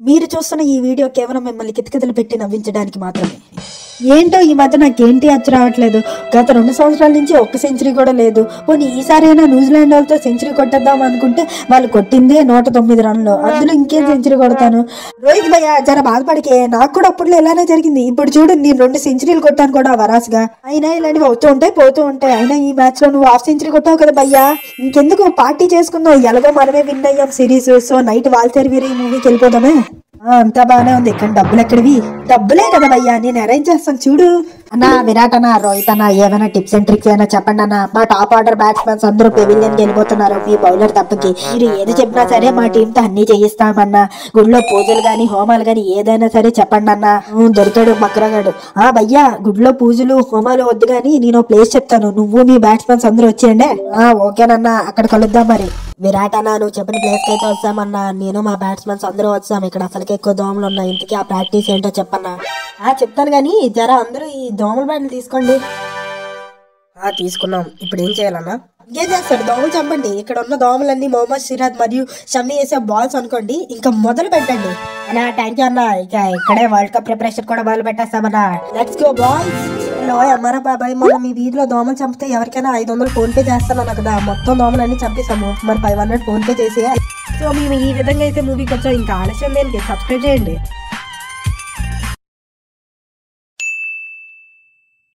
మీరు చూస్తున్న ఈ వీడియో కేవలం మిమ్మల్ని కితకితలు పెట్టి నవ్వించడానికి మాత్రమే. ఏంటో ఈ మధ్య నాకేంటి అచ్చు రావట్లేదు. గత 2 సంవత్సరాల నుంచి ఒక్క సెంచరీ కూడా లేదు. పోనీ ఈసారైనా న్యూజిలాండ్ వాళ్ళతో సెంచరీ కొట్టేద్దాం అనుకుంటే వాళ్ళు కొట్టిందే 109 రన్లు. అందులో ఇంకేం సెంచరీ కొడతాను. రోహిత్ భయ్య జర బాధపడికే, నాకు కూడా అప్పట్లో ఇలానే జరిగింది. ఇప్పుడు చూడు, నేను 2 సెంచరీలు కొట్టాను కూడా వరాసుగా. అయినా ఇలాంటివి అవుతూ ఉంటాయి పోతూ ఉంటాయి. అయినా ఈ మ్యాచ్ లో నువ్వు హాఫ్ సెంచరీ కొట్టావు కదా భయ్యా, ఇంకెందుకు పార్టీ చేసుకుందాం. ఎలాగో మనమే విన్ అయ్యాం సిరీస్. సో నైట్ వాల్తేరు వీరి మూవీకి వెళ్ళిపోదామే. అంతా బానే ఉంది, కానీ డబ్బులు ఎక్కడివి? డబ్బులే కదా భయ్యా, నేను అరేంజ్ చేస్తాను చూడు. అన్నా విరాట్ అన్న, రోహిత్ అన్న, ఏమైనా టిప్స్ అండ్ ట్రిక్స్ అయినా చెప్పండి అన్న. మా టాప్ ఆర్డర్ బ్యాట్స్మెన్స్ అందరూ పెవిలియన్ కి వెళ్ళిపోతున్నారు, మీ బౌలర్ తప్పకి. మీరు ఏది చెప్పినా సరే మా టీమ్ తో అన్ని చేయిస్తామన్నా. గుడిలో పూజలు గాని హోమాలు గాని ఏదైనా సరే చెప్పండి అన్న. దొరికాడు మక్రగాడు. భయ్యా, గుడిలో పూజలు హోమాలు వద్దు గాని నేను ప్లేస్ చెప్తాను, నువ్వు మీ బ్యాట్స్మెన్స్ అందరూ వచ్చేయండి. ఓకేనన్నా, అక్కడ కలుద్దాం మరి. విరాట్ అన్న, నువ్వు చెప్పిన ప్లేస్ కి అయితే వస్తామన్నా. నేను మా బ్యాట్స్మెన్స్ అందరూ వచ్చాం. ఇక్కడ అసలుకి ఎక్కువ దోమలు ఉన్నాయి. ఇంటికి ఆ ప్రాక్టీస్ ఏంటో చెప్పన్నా. చెప్తాను గానీ జరా అందరూ ఈ దోమల బ్యాట్లు తీసుకోండి. తీసుకున్నాం. ఇప్పుడు ఏం చేయాలన్నా? ఏం చేస్తాడు, దోమలు చంపండి. ఇక్కడ ఉన్న దోమలన్నీ మొహమ్మద్ సిరాజ్ మరియు షమ్మి వేసే బాల్స్ అనుకోండి. ఇంకా మొదలు పెట్టండి అన్నా. థ్యాంక్ యూ అన్న. ఇక ఇక్కడే వరల్డ్ కప్ ప్రిపరేషన్ కూడా మొదలు పెట్టేస్తామన్నా. Let's go boys. అమ్మారా బాబాయ్, మొన్న మీ వీధిలో దోమలు చంపితే ఎవరికైనా 500 ఫోన్ పే చేస్తాను కదా. మొత్తం దోమలు అన్ని చంపేసాము. మరి 500 ఫోన్ పే చేసి. సో మేము ఈ విధంగా అయితే మూవీకి వచ్చాం. ఇంకా ఆలస్యం దేనికి, సబ్స్క్రైబ్ చేయండి.